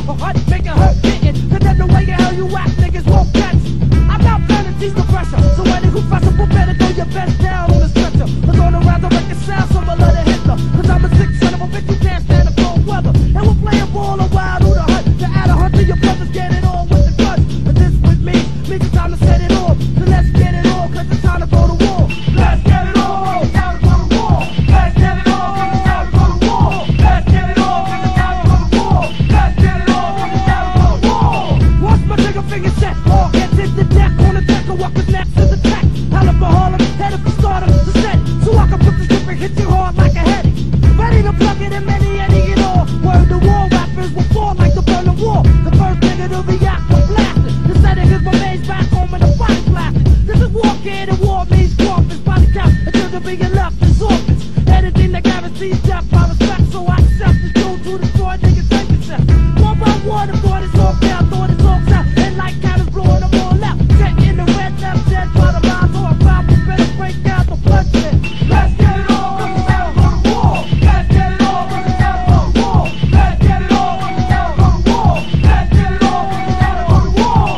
a hut, make it hurt, hitting. Cause then the way you hell you act, niggas won't catch. I'm out trying to teach the pressure. So any who festival better throw your best down on the stretcher. Cause on the round I make it sound similar to Hitler. Cause I'm a sick son of a bitch who can't stand the cold weather. And we're playing ball a while through the hut. To add a hunt to your brothers, get it on with the guns. But this with me, means it's time to set it off. So let's get it on, cause it's time to go to war. Let's get it on, it's time to go to war. Let's get it on, cause it's time to go to war. Let's get it on, cause it's time to go to war. Let's get it on, cause it's time to go to war. Once my trigger finger set, all gets hit the deck on the deck and walk his next to the track. Hell for Harlem, headed for stardom to set. So I can put the strip and hit you hard like a heady. Ready to plug it in many, any and all. Word the war rappers will fall like the Berlin Wall. The first nigga to react was blasted. The setting is my maze back home and the body blasted. This is war kid and war means corpus. Body count until the being left is orphans. Anything that guarantees death, I respect, so I accept this dude to destroy niggas take concept. One by one, the thought is all down, thought it's all out. And like cannons blowing them all out. Set in the red, left, dead, by the lines, or a foul, we better break down the bloodshed. Let's get it on, cause it's time to go to war. Let's get it on, cause it's time to go to war. Let's get it on, cause it's time to go to war. Let's get it on, cause it's time to go to war.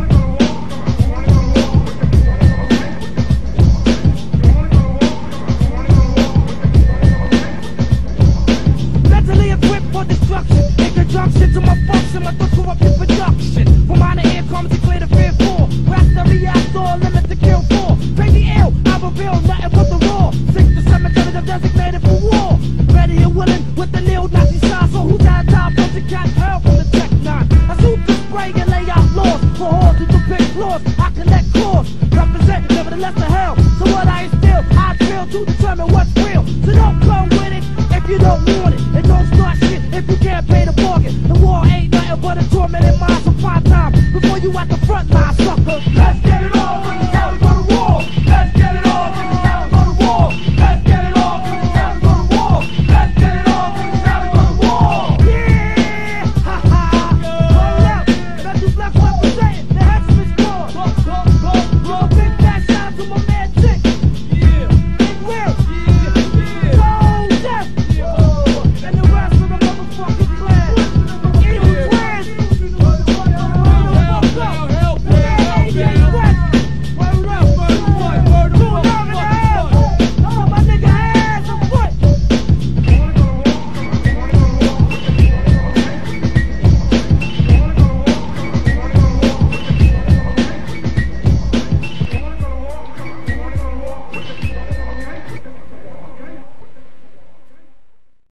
Mentally equipped for destruction. In conjunction to my function, my thoughts corrupt in production. From minor ear comes to clear the fear for. Rats that react or limit to kill for. Crazy ill, I reveal nothing but the raw. 6 to 7 colors I'm designated for war. Ready and willing with the neo-Nazi sign. So who's that time to catch hell from the Tech 9? I shoot the spray and lay out laws. For hordes to depict flaws, I connect cores. Represent nevertheless the hell. So what I instill, I drill to determine what's real. So don't come with it if you don't want it. And don't start shit if you can't pay the bargain. The war ain't nothing but a tormented mind, so find time before you at the front line, sucker. Let's get it on.